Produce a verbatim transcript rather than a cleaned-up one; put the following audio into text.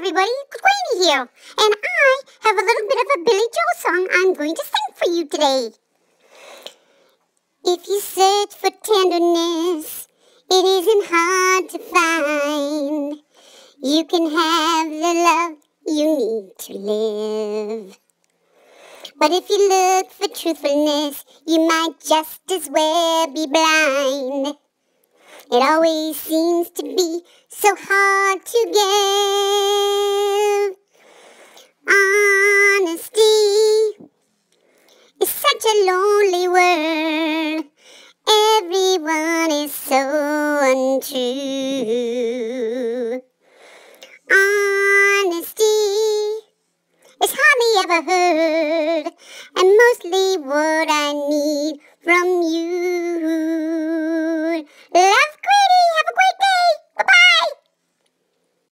everybody, Grady here, and I have a little bit of a Billy Joel song I'm going to sing for you today. If you search for tenderness, it isn't hard to find. You can have the love you need to live. But if you look for truthfulness, you might just as well be blind. It always seems to be so hard to give. Honesty is such a lonely word. Everyone is so untrue.